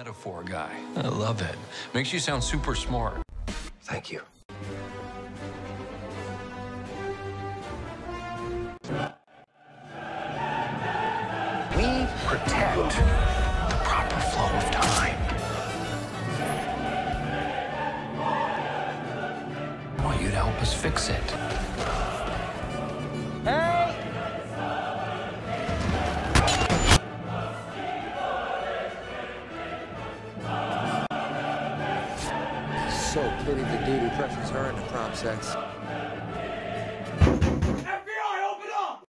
metaphor guy. I love it. Makes you sound super smart. Thank you. We protect the proper flow of time. I want you to help us fix it. Hey! So pity the dude who pressures her into prom sex.